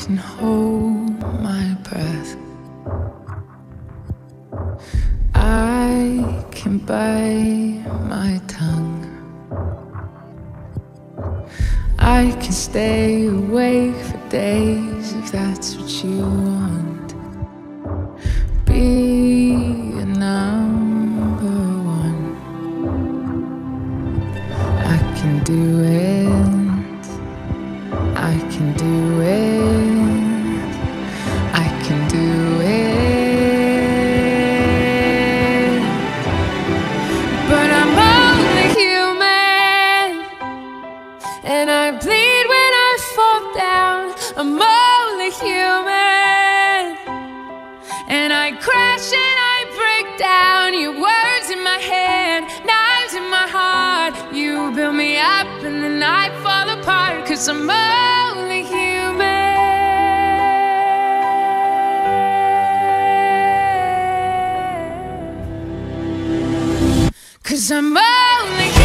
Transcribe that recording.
can hold my breath. I can bite my tongue. I can stay awake for days if that's what you want. Be a number one. I can do it. I can do it. I can do it. But I'm only human, and I bleed when I fall down. I'm only human, and I crash and I break down. Your words in my head, knives in my heart. You build me up and then I fall apart, 'cause I'm only human. 'Cause I'm only human.